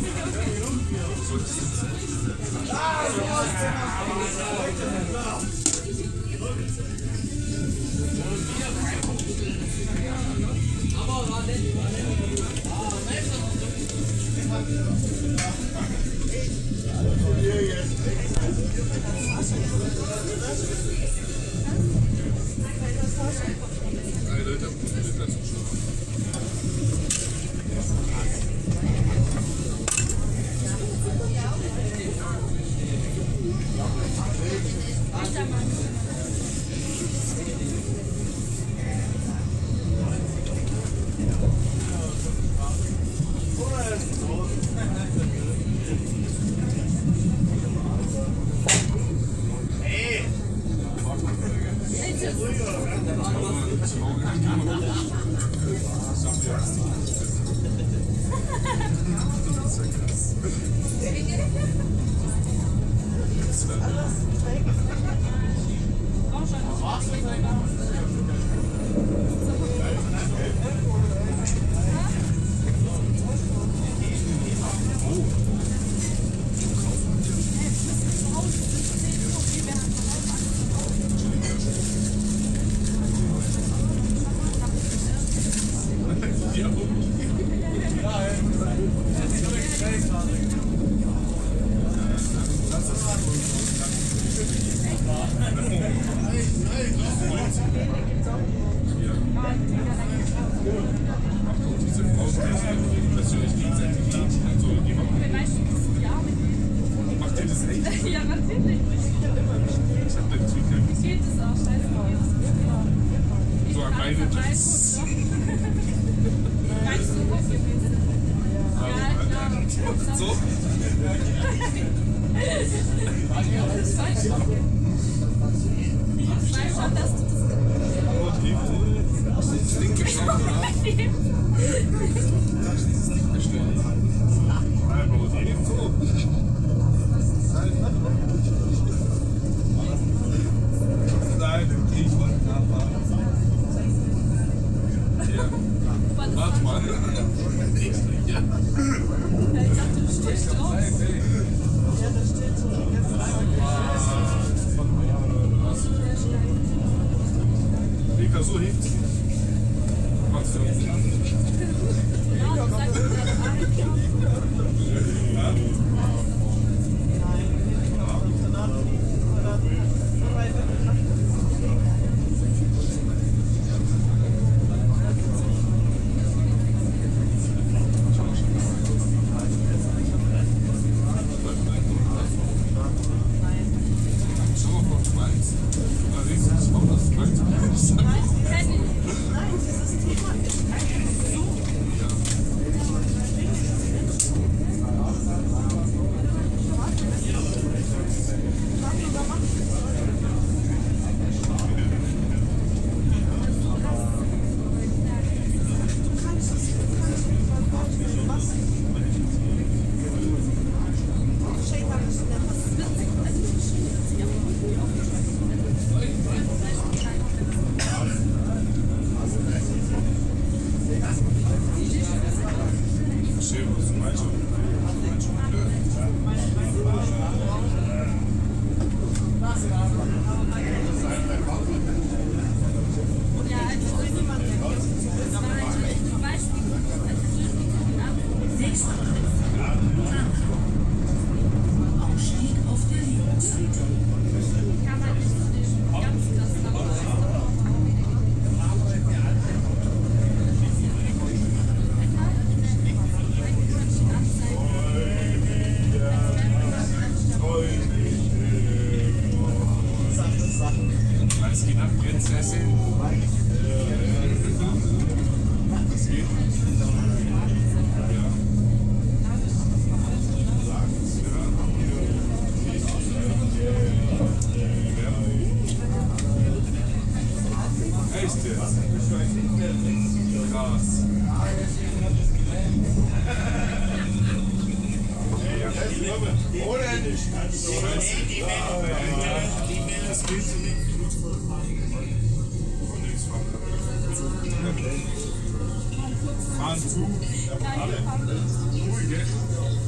Fahren zu. Alle. Cool, gell?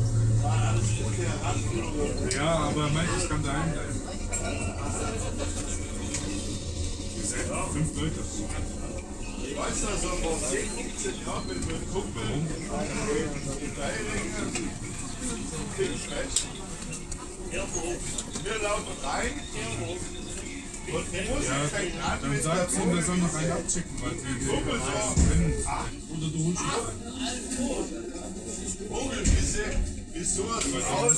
Ja, aber manches kann daheim bleiben. Ihr seid 5 Leute. Ich weiß also, vor 10, 15 Jahren mit einem Kumpel in Teilingen viel schlecht. Wir laufen rein und die Musik fängt an Dann mit der sagt sie, dass er noch einen abschicken, weil sie Kumpel so. oder du holst Vogelwisse ist sowas von aus.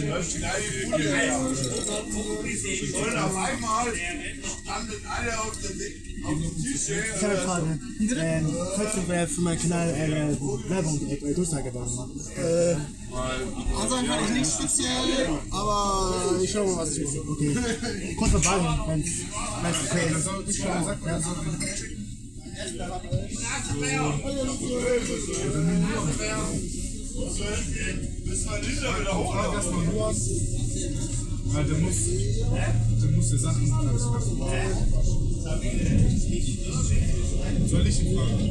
Und auf einmal standen alle auf dem Tisch. Ich habe eine Frage. Falls du für meinen Kanal eine Werbung Durchsagewerbung machen. Ansagen kann ich nicht speziell, aber ich schau mal, was ich mache. Okay. Kurz mal fragen, wenn es okay ist. Bis man Lieder wiederholen. erstmal nur, weil der muss die Sachen soll ich ihn fragen?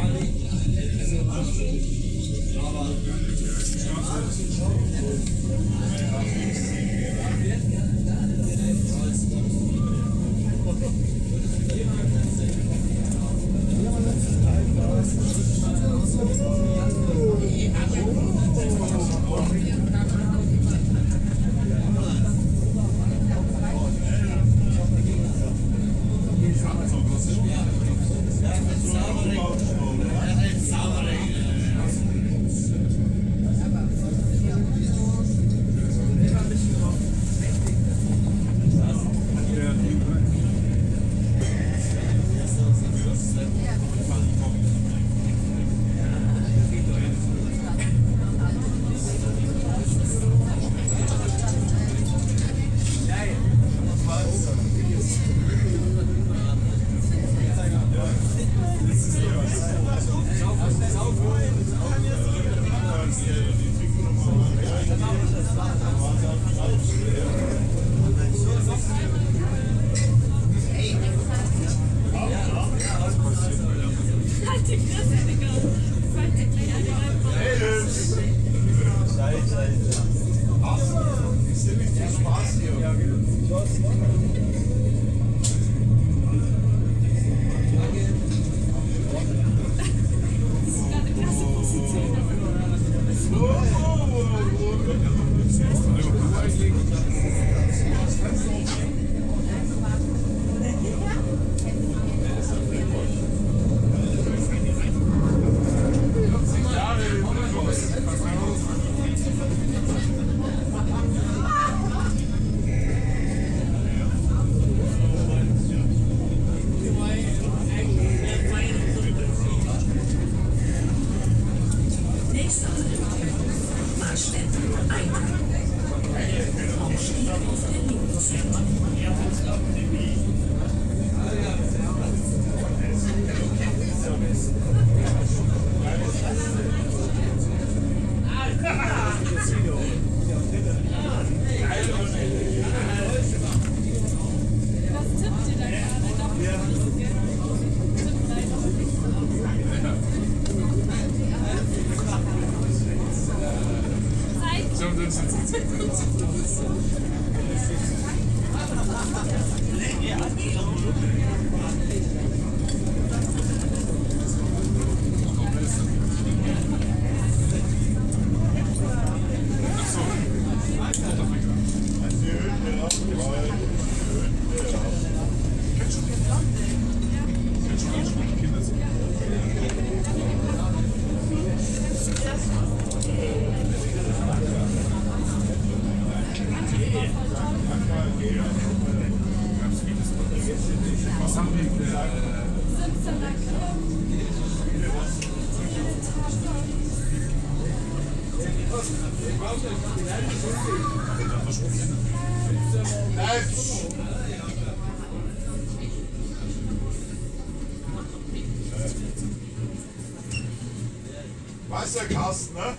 Weißt du, Carsten, ne?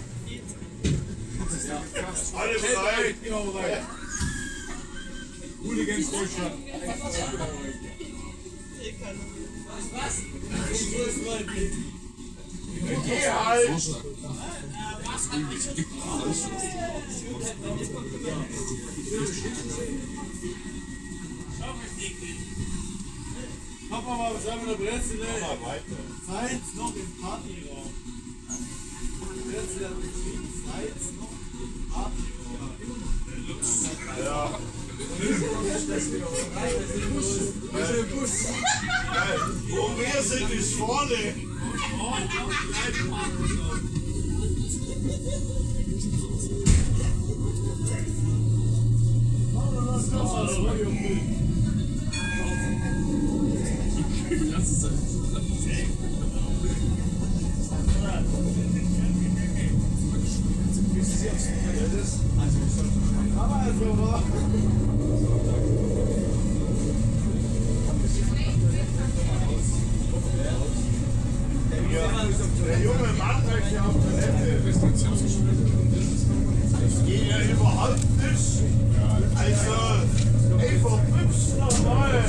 Alle bereit? Immer bereit. Hooligans Deutschland. Was? Geh halt! Papa mal selber eine Brezel, ey. Mal weiter. Zeit noch im Partyraum. Brezel hat geschrieben, Zeit noch im Partyraum. Ja. Geil. Und wir sind nicht vorne. Der junge Mann möchte auf Toilette. Das geht ja überhaupt nicht. Also, ey, verpüpst nochmal.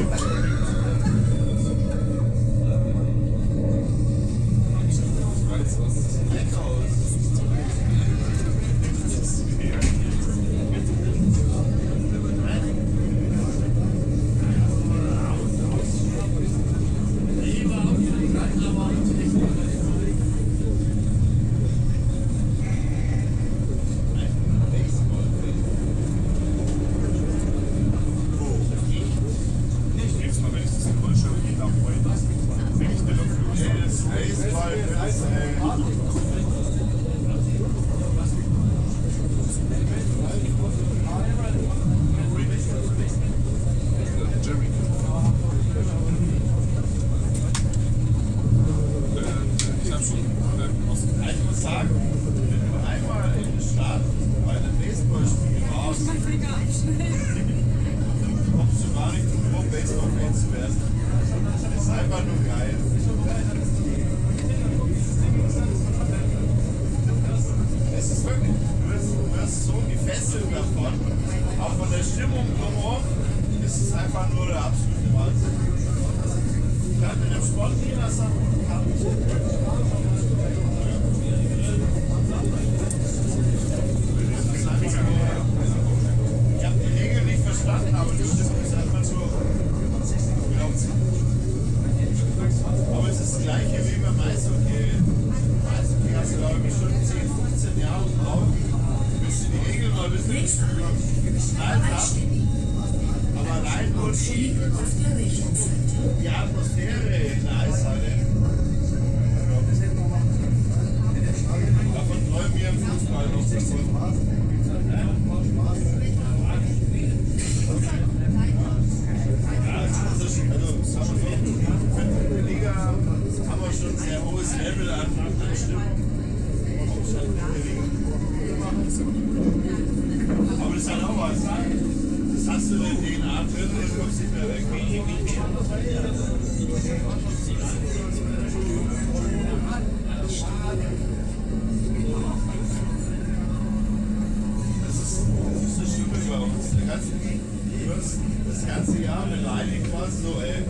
Das ganze Jahr mit Leine quasi so, ey.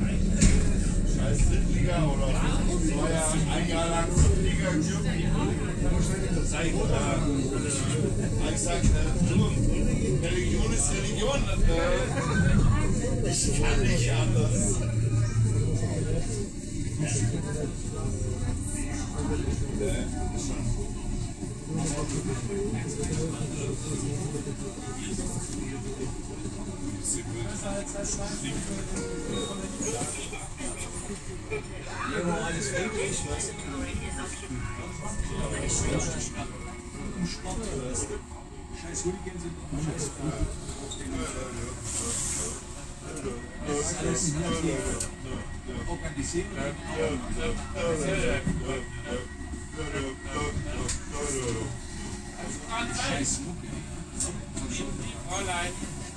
Scheiß Drittliga oder ein Jahr lang Drittliga gejuckt. Ich sag, Religion ist Religion. Ich kann nicht anders. Alles möglich, was scheiß Hooligans sind scheiß das ist alles organisiert. Scheiß Mucke. Fräulein.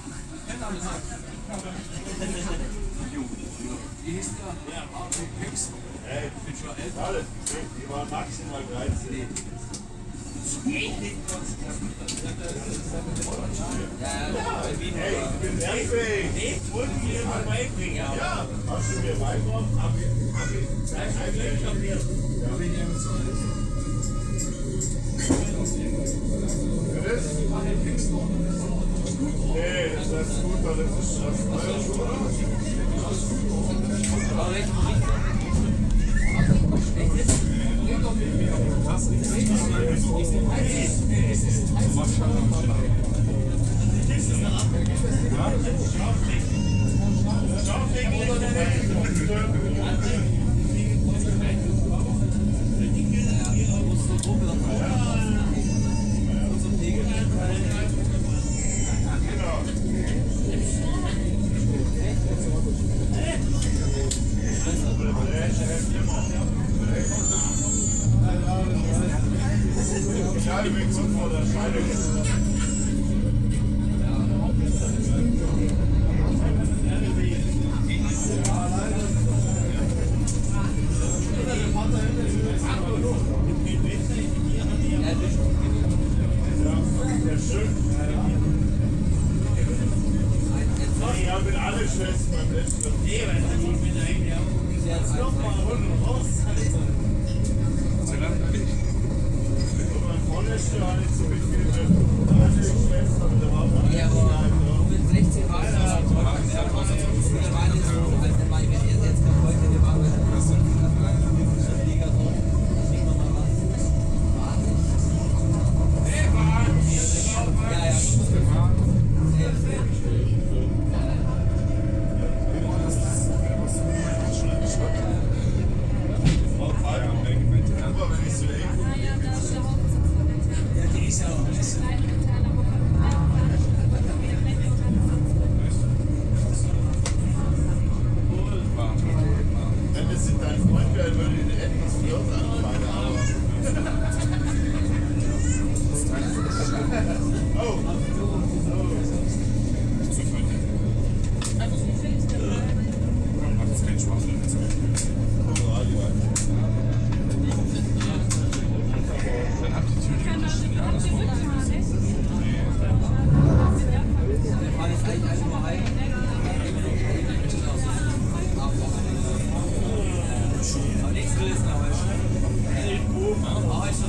Wie hieß der? Ja, Pix. Ey, die waren maximal 13. bin lernfähig. Ich wollte dir mal beibringen. Ja, hast du mir beigebracht? Hab ich gleich eigentlich kapiert. Nee, das ist gut, weil das ist das neue Schuh, oder? Ja, ich bin kurz vor der Scheidung. Ja, mit alle Schwestern beim letzten. Nee, weil ich bin eigentlich auch. Jetzt nochmal runter raus. Vorletzte war nicht so viel mit alle Schwestern. Da war man. Ja, aber mit 16 war es ja schon. Wir waren jetzt so, als wenn man jetzt kommt heute, wir waren bei der Liga so. Sieht man mal was. Ja, ja. Aber wenn ich so wenn es in dein Freund wäre, würde ich dir etwas Flirt anfangen, aber. Oh! Macht es keinen Spaß, wenn es dann habt ihr theoretisch ein Jahreswort. Der Fall ist eigentlich einfach nur ein. Aber nichts will es noch. Aber ich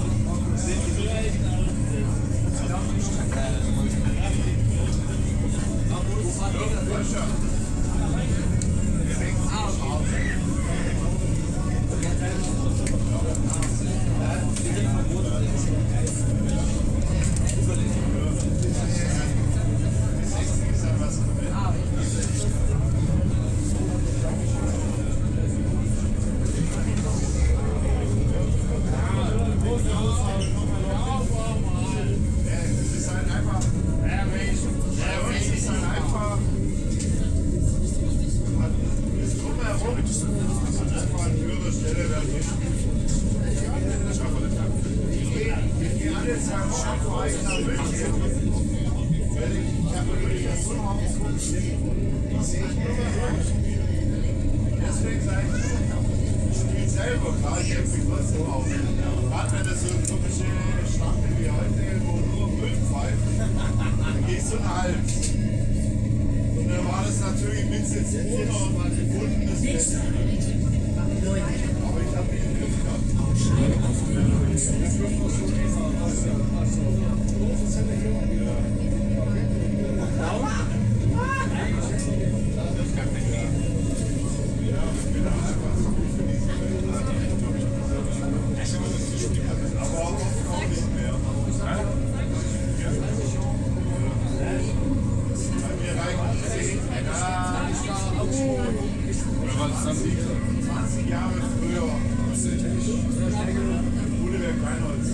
Deswegen sage ich spiele selber, klar, ich helfe mich trotzdem auf. Gerade wenn das so komische Schlachten wie heute, wo nur Müll pfeift, dann gehe ich so eine halb. Und dann war das natürlich ein bisschen zu gefundenes Beste. Aber ich habe mich im Griff gehabt. Aber auch oft nicht mehr. Bei mir reicht 10. Oder war das dann 20 Jahre früher. Bude wäre kein Holz.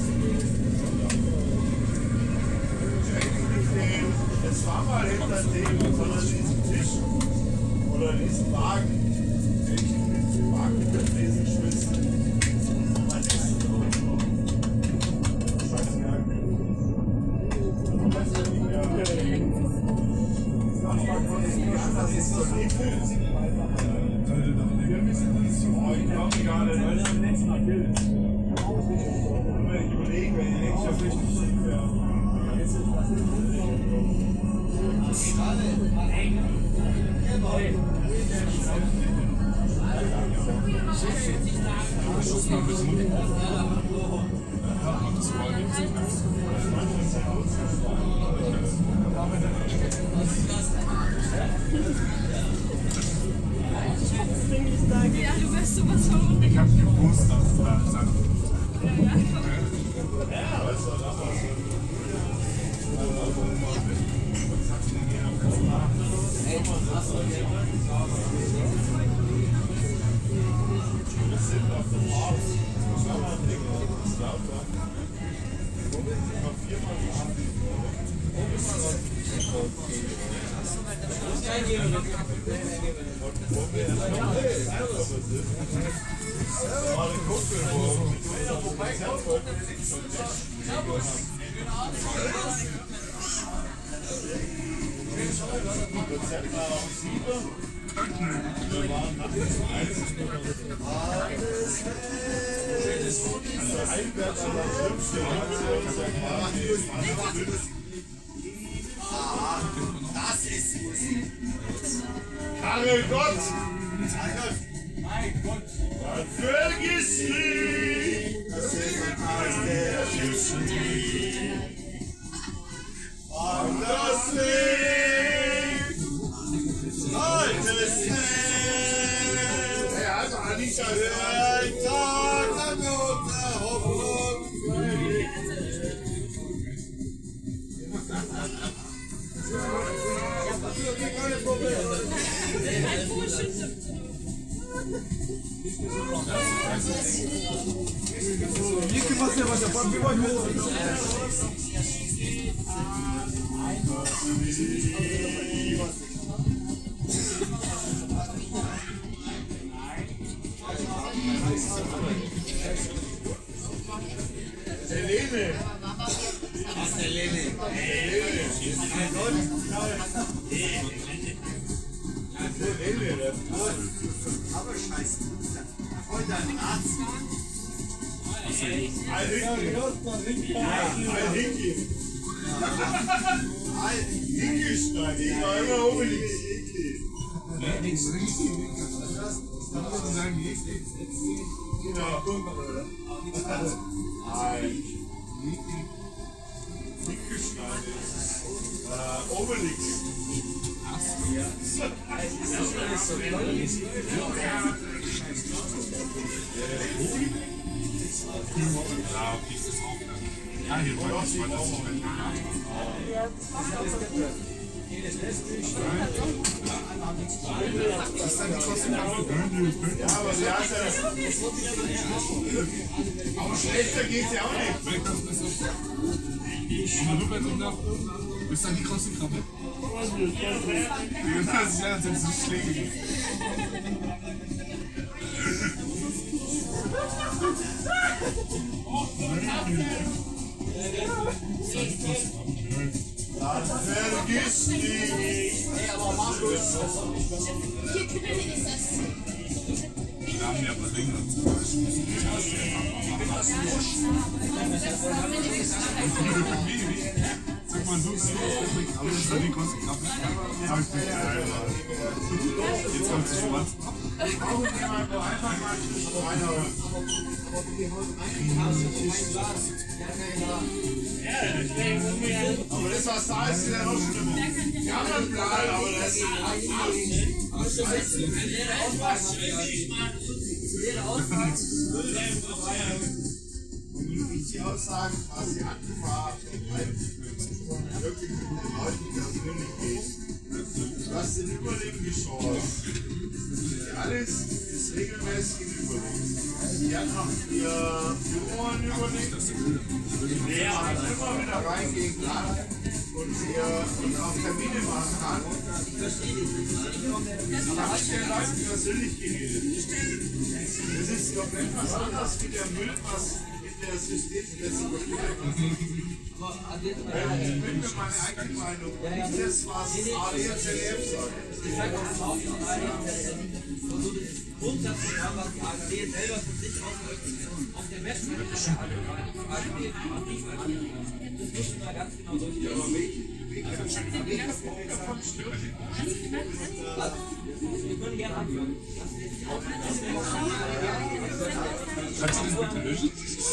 Es war mal hinter dem, sondern diesen Tisch oder diesen Wagen. Wenn ich den Wagen mit dem Lesen schwitze, mein Essen scheißegal. Das ist so nicht. Wir müssen dies heute auch gerade, weil es am letzten Mal gilt. Wenn ich überlege, wenn ich nächstes Jahr Ja, du weißt sowas von. Ich hab gewusst, dass es da sein wird. Das ist Musik. Karel Gott! Mein Gott! Dann vergiss nicht, das ist ein Teil der Schützen. Und das Licht heute schnell. Hey, also Anita, ein Tag an der Hoffnung fröhlich. Helene! Was der Lene? Aber scheiße. Heute ein Arzt. Ein Hinki. Ein Hinki. Ein Hinki-Stein. Ich war immer unbedingt Hinki. Da muss man sagen, Genau. Ein Hinki-Stein ist Obelix. Ja, okay, ist das auch wieder. Ja, hier war das nicht das ist dann trotzdem Ja, aber sie hat ja. Aber schlechter geht's ja auch nicht. Aber du bleibst noch. Bist dann die Krossenkrabbe? Das ist ja so Schläge. Dann vergiss nicht. Hier drin ist es. Wir haben ja verringert. Sag mal, du bist aber das ist ja die Krossenkrabbe. Sag ich nicht. Jetzt kommt sie schwarz. Aber das, was da ist, ist ja noch schlimmer. Wir haben einen Plan, aber das ist und wie ich die Aussagen quasi angefragt und wirklich mit den Leuten persönlich geht, du hast den Überleben geschaut. Alles ist regelmäßig im Überleben. Die hat noch ihr Büro in Überleben. Der hat immer wieder reingehen kann und auch Termine machen kann. Aber hat der Leute persönlich geredet. Das ist komplett was anderes wie der Müll, was in der Systemverletzung passiert. Ich bin mir meine eigene Meinung, nicht das, was ADZDF sagt. Ich sage auch mal auf die ADZDF, so das Grundsatz, was die AfD selber für sich ausdrückt, auf der Beste. Das muss mal ganz genau so. Wir können gerne anfangen. Kannst du das bitte löschen?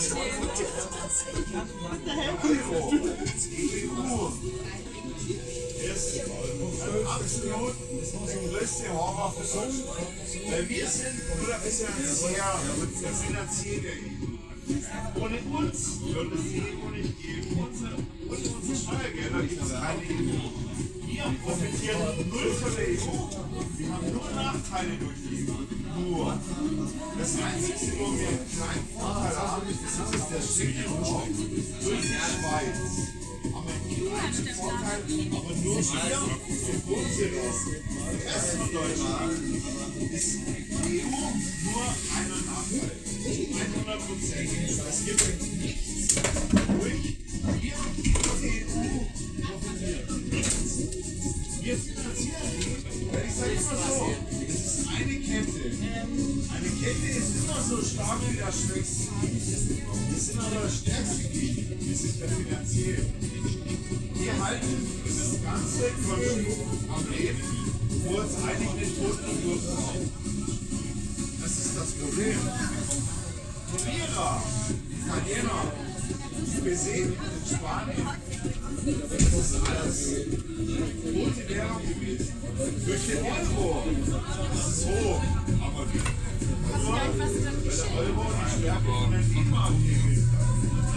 Ist absolut der größte Horror für Deutschland. Weil wir sind nur ein bisschen sehr finanzielle. Ohne uns würde es die EU nicht geben. Und unsere Steuergelder gibt es keine EU. Wir profitieren null von der EU. Wir haben nur Nachteile durch die EU. Nur. Das Einzige, wo wir einen kleinen Vorteil haben, ist der Schickung durch die Schweiz. Haben wir einen kleinen Vorteil, aber nur wir im Wohnsitz. Der Rest von Deutschland ist die EU nur einen Nachteil. 100%. Es gibt nichts, wodurch wir von der EU profitieren. Nichts. Wir finanzieren die, weil ich sage immer so, es ist eine Kette. Eine Kette ist immer so stark wie der schwächste. Wir sind aber das stärkste Glied, wir sind der finanziell. Wir halten das ganze Konstrukt am Leben, wo es eigentlich nicht toten wird. Das ist das Problem. Lehrer, Italiener, wir sehen in Spanien, das ist alles rote Währung gewesen. Durch den Euro, das ist hoch, aber nur weil der Euro die Stärke von der D-Mark gewesen hat.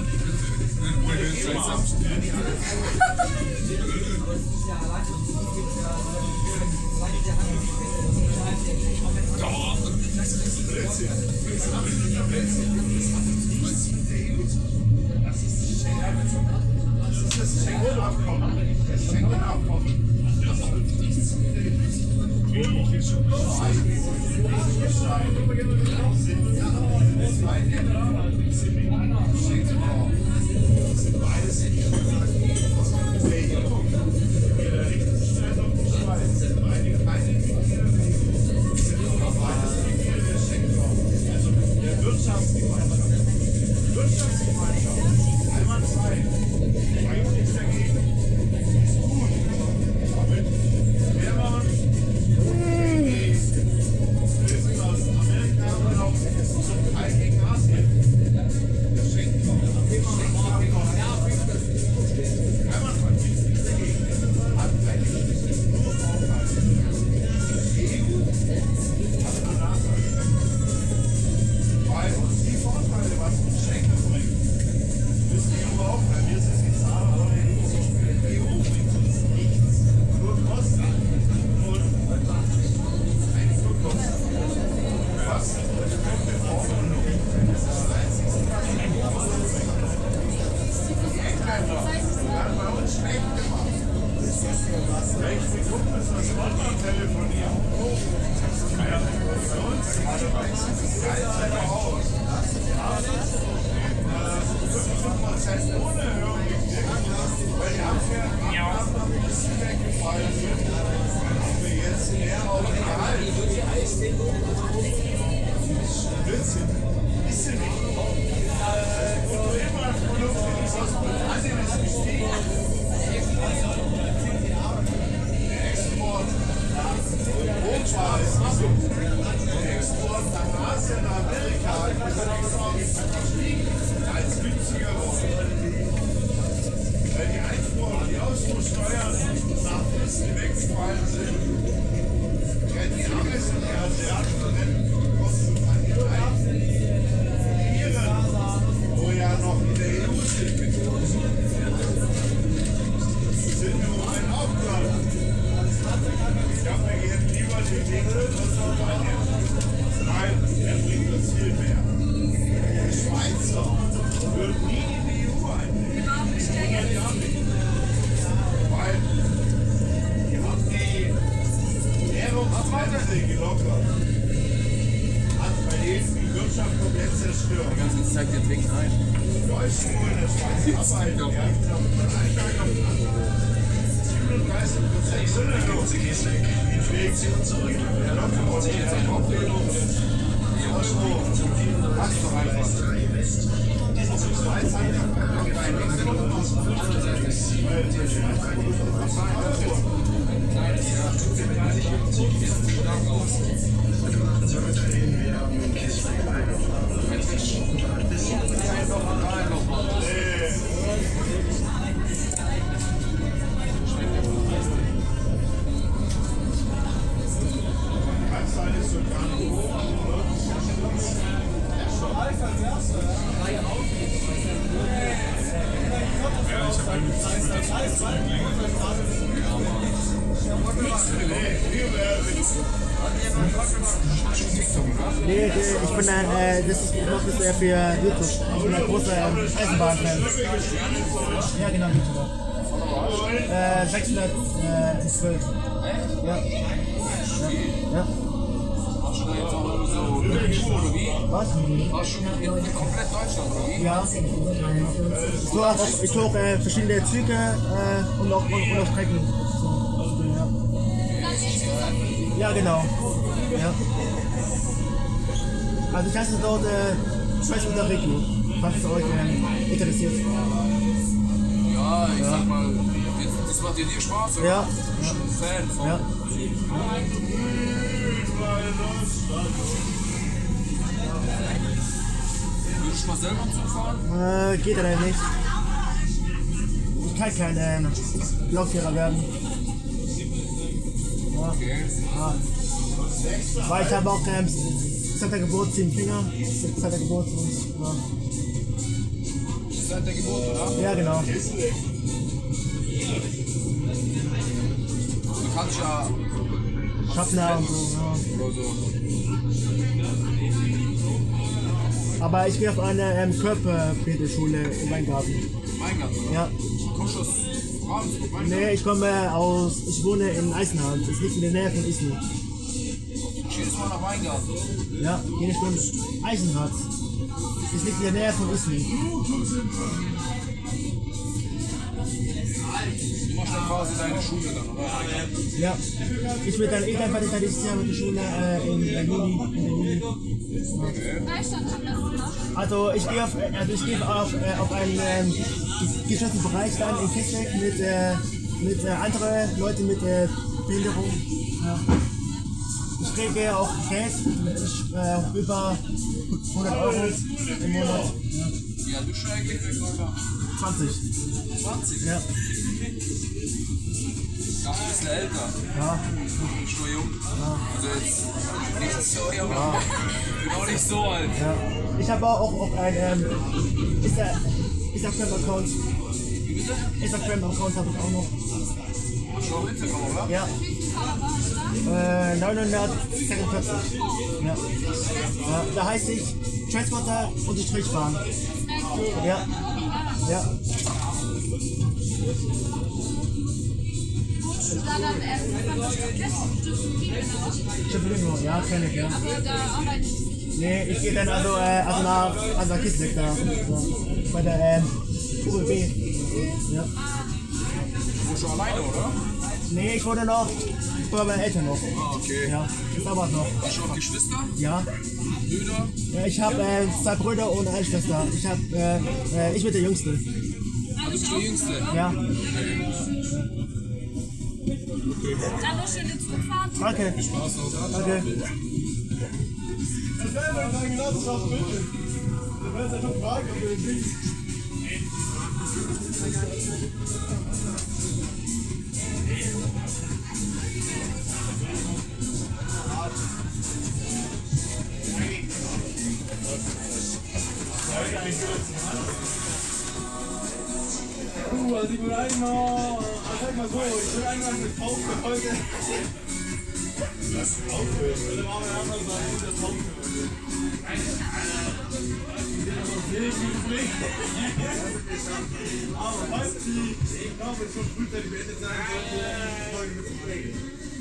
Das ist das Schengen-Abkommen. Das Schengen-Abkommen. Das hat nichts mit der EU zu tun. Sind beides nicht der EU. Ihre Richtung die Schweiz. Beide keine Mitglieder der EU. Sind aber beides Mitglieder der Schengen-Raum. Also der Wirtschaftsgemeinschaft. Einwandfrei. Eigentlich nichts dagegen. Ist gut. Damit wäre man Lösung aus Amerika und auch zum Teil gegen Asien. Der Schengen-Raum. Einwandfrei. Nichts dagegen. Hat eigentlich nur Vorteile. Die EU hat nur Nachteile. Weil uns die Vorteile, was uns Schengen bringt, müssen wir aber auch, weil wir sind die Zahler von der EU. Die EU bringt uns nichts, nur Kosten und eigentlich nur Kosten. Kosten und Bevormundung. Das ist das Einzige, was die EU bringt. Die Engländer werden bei uns schlecht gemacht. Welche Kumpels aus London telefonieren? Bei uns ist das Geilste aus. 5% ohne Erhöhung gekriegt, weil die Abgaben noch ein bisschen weggefallen sind. Haben wir jetzt mehr auf den Gehalt. Blödsinn. Ist sie nicht. Bruttoinlandsprodukt in Großbritannien ist gestiegen. Der Export nach Europa ist gesunken. Der Export nach Asien, nach Amerika ist gestiegen. Als günstiger geworden. Weil die Einfuhr- und die Ausfuhrsteuern nach Westen weggefallen sind. Ja, die Amis und die Asiaten kosten an die Iren, wo ja noch in der EU sind, sind im Moment auch dran. Ich glaube, wir gehen lieber die Dinge aus Spanien. Nein, er bringt uns viel mehr. Die Schweizer würden nie in die EU eintreten. Ja, die haben nicht. Weil die haben die Währungsgrenze gelockert. Hat bei denen die Wirtschaft komplett zerstört. Die ganze Zeit den Weg ein. Deutsche, wo in der Schweiz arbeiten, die haben von einem Tag auf den anderen 37% Gründerlosigkeit. Inflation zurück. Der Lockerung, die Aufbildung, die Euro, passt doch einfach. Nee, ich bin ich mache das eher für YouTube. Ich bin ein großer Eisenbahn-Fan. Ja, genau, YouTuber. 612. Ja. Ja. Warst du da jetzt auch so eine Tour oder wie? Was? Warst du in komplett Deutschland oder wie? Ja. Ich tue auch verschiedene Züge und auch Strecken. Ja, genau. Ja. Also ich heiße dort Schwester Regio, falls es euch interessiert. Ja, ich sag mal, das macht dir Spaß, oder? Ja. Bist du ein Fan von? Ja. Würdest du mal selber Zug fahren? Geht leider nicht. Ich kann kein Lokführer werden. Ja. Okay. Ja. Weil ich habe auch seit der Geburt 10 Finger. Seit der Geburt und ja. Seit der Geburt, oder? Ja, genau. Du kannst ja Schaffner und so. Ja. oder so. Aber ich gehe auf eine Körperpflegeschule in Weingarten. Weingarten, oder? Ja. Kommst du aus Ravensburg, Weingarten? Nee, ich wohne in Eisenhahn. Das liegt in der Nähe von Isny. Jedes Mal nach Weingarten. Ja, jede Stunde Eisenhahn. Das liegt in der Nähe von Isny. Du machst dann quasi deine Schule dann, oder? Ja. Ich will dann fertig dieses Jahr mit der Schule in Juni. Also ich gehe auf einen geschlossenen Bereich dann in Kesselk mit anderen Leuten mit Behinderung. Ja. Ich kriege auch Geld, über 100 Euro im Monat. Ja. Wie alt bist du eigentlich? 20. 20? Ja. Ja, ein bisschen älter. Ja. Ich bin nur jung. Also jetzt nicht so jung. Ich bin auch nicht so alt. Ja. Ich habe auch ein Instagram-Account. Wie bitte? Instagram-Account habe ich auch noch. Hast du auch Instagram, oder? Ja. 946. Ja. Ja. Da heiße ich Transporter-Bahn. Ja. Ja. Schifflingo, ja, kenne ich, ja. Nee, ich gehe dann nach Kisleck da. Bei der UBB. Ja. Du bist schon alleine, oder? Nee, ich wohne noch bei meinen Eltern noch. Ah, okay. Ja, das dauert noch. Hast du auch Geschwister? Ja. Brüder? Ja, ich habe 2 Brüder und eine Schwester. Ich bin der Jüngste. Ah, du bist der Jüngste? Ja. Dann noch schöne Zugfahrt. Danke. Spaß noch. Danke. Also ich will einmal, sag mal so, ich will einmal mit Taufe heute. Das Taufe? Oder machen wir einfach so, das Taufe. Aber falls die, ich glaube, es schon frühzeitig beendet sein sollte, Folge mit zu prägen.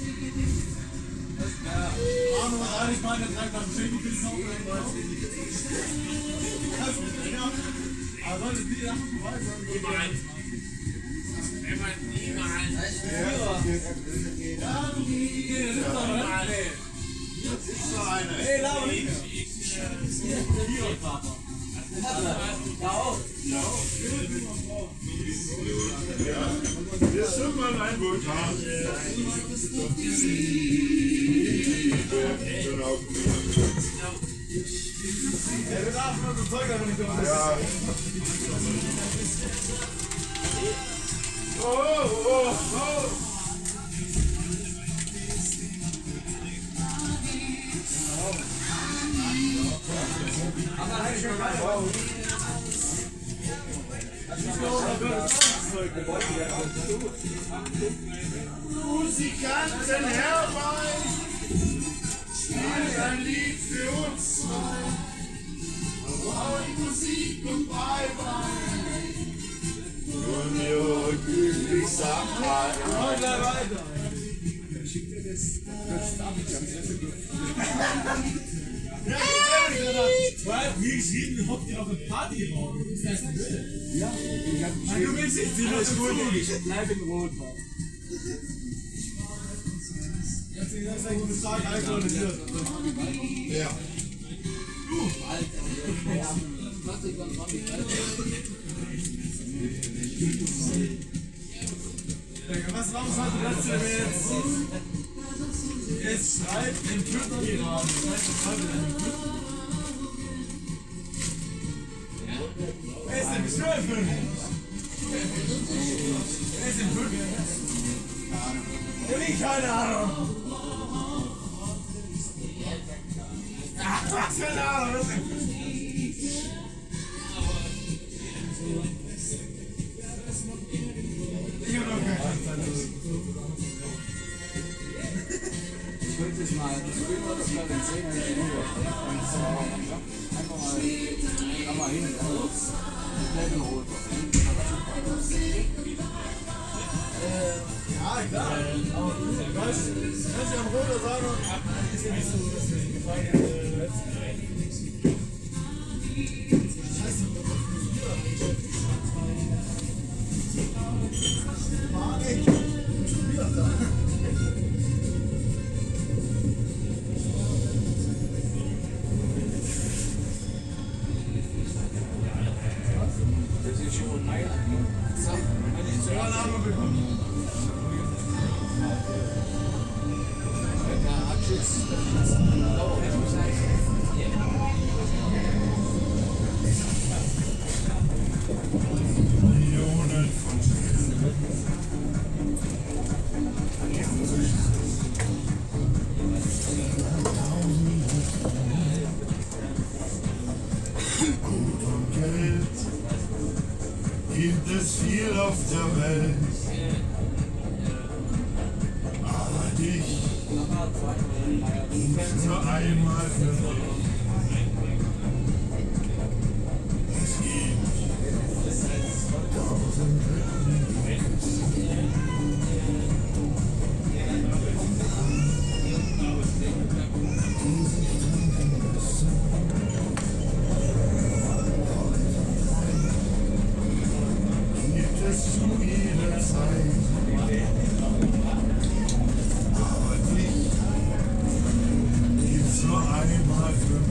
Ja, Arno und Alex meinen, der trägt am Schicken für die Taufe in Deutschland. Das ist nicht länger. Aber sollte die Sachen vorbei sein, niemals. Das ist so eine. Hey, Laura! Wir sind mal ein Vulkan. Er wird auch nur so Zeug, aber nicht so. Ja. Oh. Musikanten herbei, spielt ein Lied für uns zwei. Und Musik und Bye-bye. Junior, glücklich, sag mal. Weiter. Wie geschrieben, hockt ihr auf eine Party raus? Das ist erst blöd. Ja, du willst nicht sehen, was gut ist. Ich bleib in Rot. Jetzt ist ein gutes Tag, alkoholisiert. Ja. Was warum hat das denn jetzt? Jetzt schreit den Kürzern gerade. Wer ist denn beschwört? Wer ist denn fünf? Keine Ahnung. Ach, was für eine Ahnung. Ich hab noch keine Zeit. Ich würde das mal, das mal den 10 einfach mal hin. Bleib in Rot. Ja, klar. Aber kannst du am Roter sagen, ist ja nicht so, dass wir die Frage Gibt es viel auf der Welt, aber dich nur einmal für mich. Es gibt tausend zu jeder Zeit, aber dich gibt's nur einmal für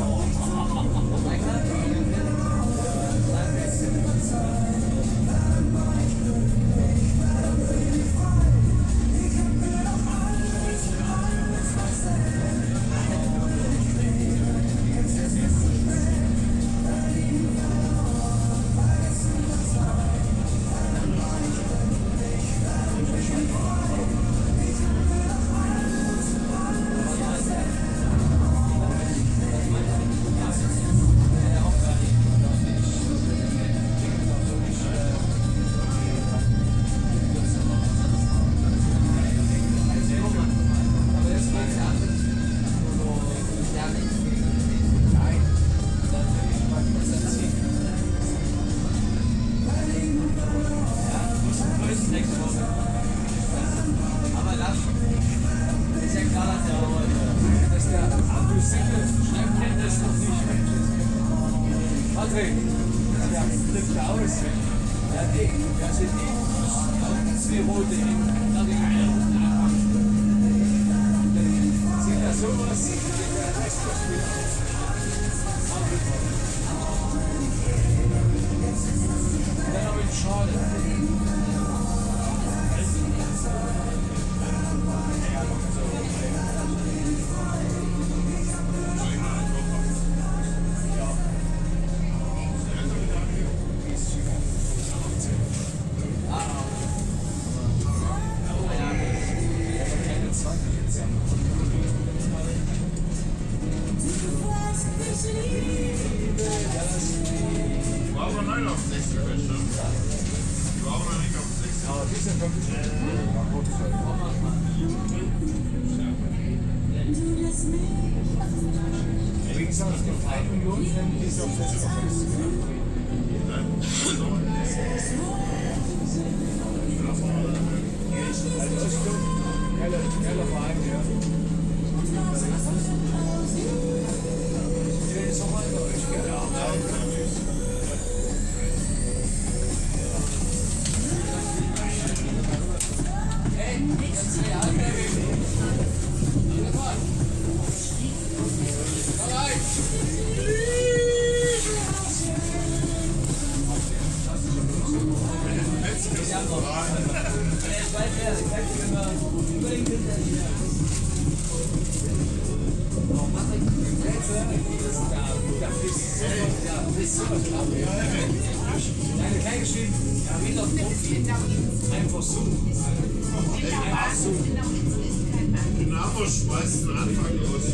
Dynamo schmeißt den Anfang los.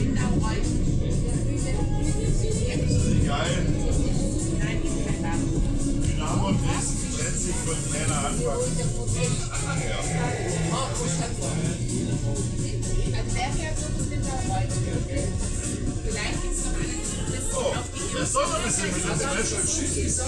Geil. Dynamo Dresden trennt sich von Trainer Anfang. Oh, der soll noch ein bisschen mit dem Smash schießen.